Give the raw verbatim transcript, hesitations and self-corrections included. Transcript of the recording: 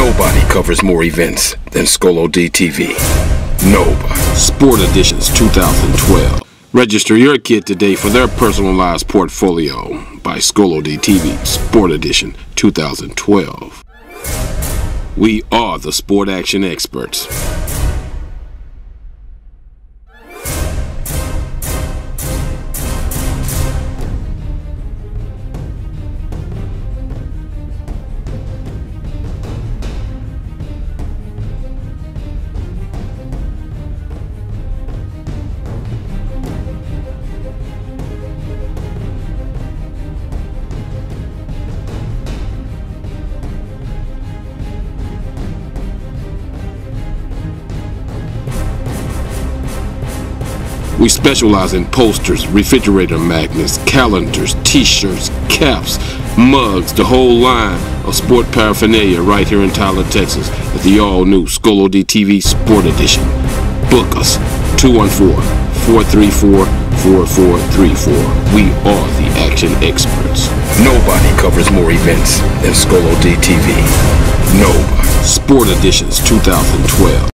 Nobody covers more events than Scolodtv. Nobody. Sport Editions two thousand twelve. Register your kid today for their personalized portfolio by Scolodtv Sport Edition two thousand twelve. We are the sport action experts. We specialize in posters, refrigerator magnets, calendars, t-shirts, caps, mugs, the whole line of sport paraphernalia right here in Tyler, Texas at the all-new Scolodtv Sport Edition. Book us, two one four, four three four, four four three four. We are the action experts. Nobody covers more events than Scolodtv. Nobody. Sport Editions two thousand twelve.